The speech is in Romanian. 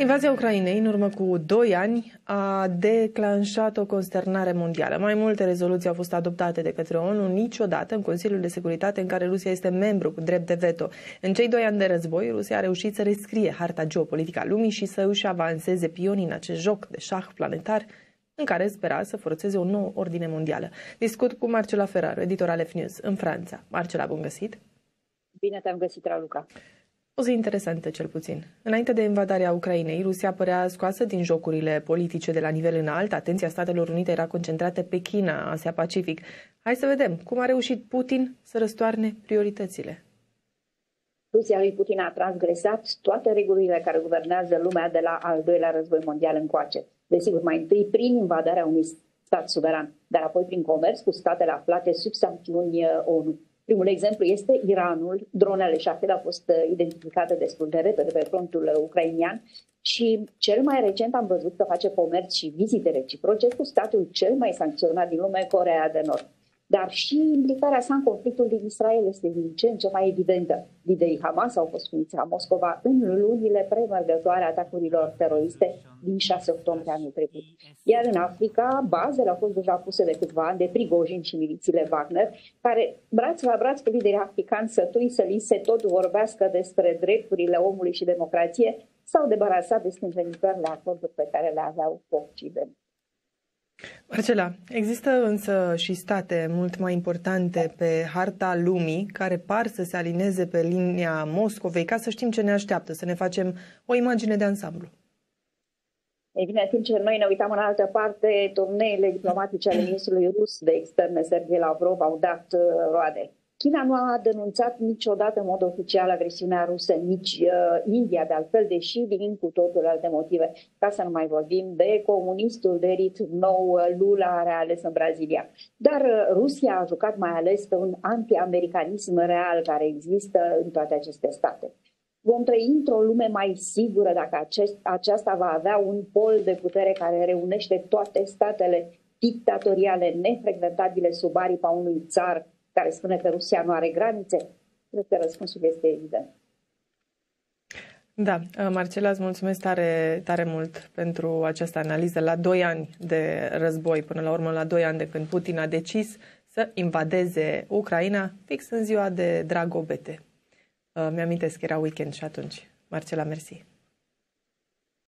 Invazia Ucrainei, în urmă cu 2 ani, a declanșat o consternare mondială. Mai multe rezoluții au fost adoptate de către ONU, niciodată în Consiliul de Securitate, în care Rusia este membru cu drept de veto. În cei 2 ani de război, Rusia a reușit să rescrie harta geopolitică a lumii și să își avanseze pionii în acest joc de șah planetar, în care spera să forțeze o nouă ordine mondială. Discut cu Marcela Ferraro, editor al F-News în Franța. Marcela, bun găsit! Bine te-am găsit, Raluca! O zi interesantă, cel puțin. Înainte de invadarea Ucrainei, Rusia părea scoasă din jocurile politice de la nivel înalt. Atenția Statelor Unite era concentrată pe China, Asia-Pacific. Hai să vedem cum a reușit Putin să răstoarne prioritățile. Rusia lui Putin a transgresat toate regulile care guvernează lumea de la al doilea război mondial încoace. Desigur, mai întâi prin invadarea unui stat suveran, dar apoi prin comerț cu statele aflate sub sancțiuni ONU. Primul exemplu este Iranul. Dronele Shahed au fost identificate destul de repede pe frontul ucrainian și cel mai recent am văzut că face comerț și vizite reciproce cu statul cel mai sancționat din lume, Coreea de Nord. Dar și implicarea sa în conflictul din Israel este din ce în ce mai evidentă. Liderii Hamas au fost puniți la Moscova în lunile premergătoare atacurilor teroriste din 6 octombrie anul trecut. Iar în Africa, bazele au fost deja puse de câțiva ani de Prigojin și milițiile Wagner, care, braț la braț cu liderii africani sătui să li se tot vorbească despre drepturile omului și democrație, s-au debarasat de stânjenitoarele acorduri pe care le aveau cu Occidentul. Marcela, există însă și state mult mai importante pe harta lumii care par să se alineze pe linia Moscovei, ca să știm ce ne așteaptă, să ne facem o imagine de ansamblu. Ei bine, în timp ce noi ne uitam în altă parte, turneile diplomatice ale ministrului rus de externe, Sergei Lavrov, au dat roade. China nu a denunțat niciodată în mod oficial agresiunea rusă, nici India, de altfel, deși vin cu totul alte motive. Ca să nu mai vorbim de comunistul de ritm nou, Lula, care a ales în Brazilia. Dar Rusia a jucat mai ales pe un anti-americanism real care există în toate aceste state. Vom trăi într-o lume mai sigură dacă aceasta va avea un pol de putere care reunește toate statele dictatoriale nefrecventabile sub aripa unui țar care spune că Rusia nu are granițe? Cred că răspunsul este evident. Da, Marcela, îți mulțumesc tare, tare mult pentru această analiză. La 2 ani de război, până la urmă la 2 ani de când Putin a decis să invadeze Ucraina, fix în ziua de Dragobete. Mi-amintesc că era weekend și atunci. Marcela, mersi.